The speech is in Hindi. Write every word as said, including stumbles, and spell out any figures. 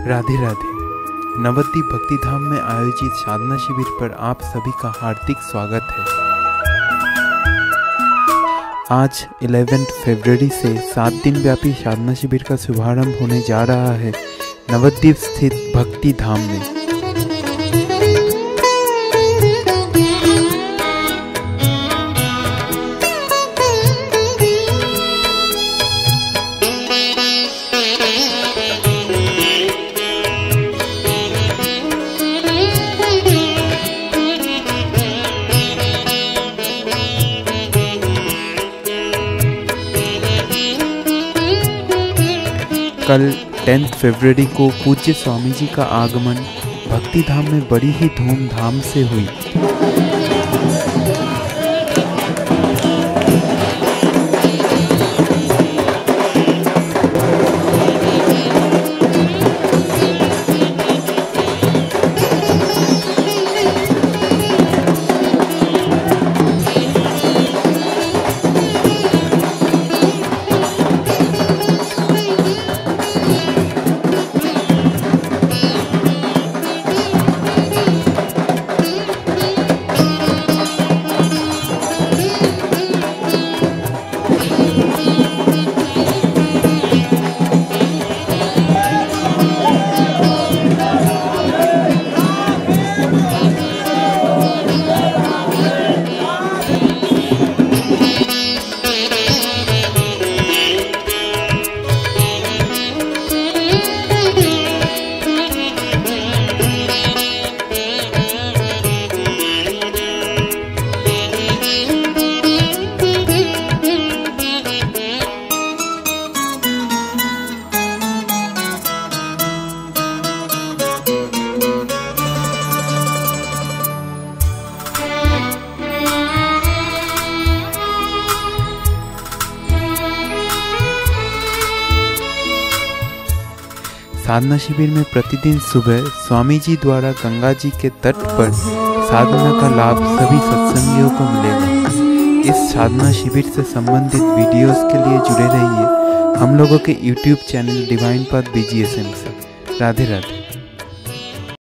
राधे राधे। नवद्वीप भक्ति धाम में आयोजित साधना शिविर पर आप सभी का हार्दिक स्वागत है। आज ग्यारह फरवरी से सात दिन व्यापी साधना शिविर का शुभारंभ होने जा रहा है नवद्वीप स्थित भक्ति धाम में। कल दस फरवरी को पूज्य स्वामी जी का आगमन भक्ति धाम में बड़ी ही धूमधाम से हुई। साधना शिविर में प्रतिदिन सुबह स्वामी जी द्वारा गंगा जी के तट पर साधना का लाभ सभी सत्संगियों को मिलेगा। इस साधना शिविर से संबंधित वीडियोस के लिए जुड़े रहिए हम लोगों के YouTube channel divine path BGSM से। राधे राधे।